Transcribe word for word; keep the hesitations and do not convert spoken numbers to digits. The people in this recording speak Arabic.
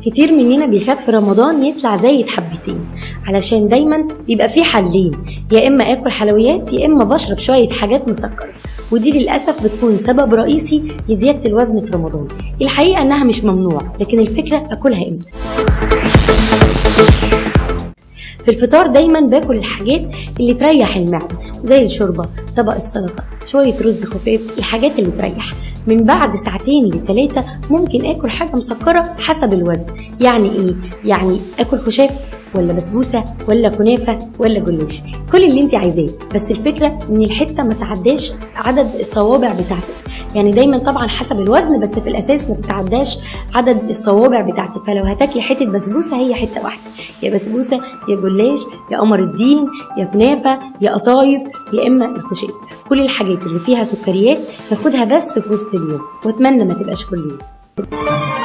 كتير مننا بيخاف في رمضان يطلع زايد حبتين، علشان دايما بيبقى فيه حلين، يا اما اكل حلويات يا اما بشرب شويه حاجات مسكره، ودي للاسف بتكون سبب رئيسي لزياده الوزن في رمضان. الحقيقه انها مش ممنوع، لكن الفكره اكلها امتى. في الفطار دايما باكل الحاجات اللي تريح المعده، زي الشوربه، طبق السلطه، شويه رز خفاف، الحاجات اللي تريح. من بعد ساعتين لثلاثه ممكن اكل حاجه مسكره حسب الوزن. يعني ايه؟ يعني اكل خشاف ولا بسبوسه ولا كنافه ولا جلاش، كل اللي انت عايزاه، بس الفكره ان الحته ما تعداش عدد الصوابع بتاعتك. يعني دايما طبعا حسب الوزن، بس في الاساس ما تتعداش عدد الصوابع بتاعتك. فلو هتاكلي حته بسبوسه هي حته واحده، يا بسبوسه يا جلاش يا قمر الدين يا كنافه يا قطايف يا اما الخشاف. كل الحاجات اللي فيها سكريات ناخدها بس في وسط اليوم، واتمنى ما تبقاش كل يوم.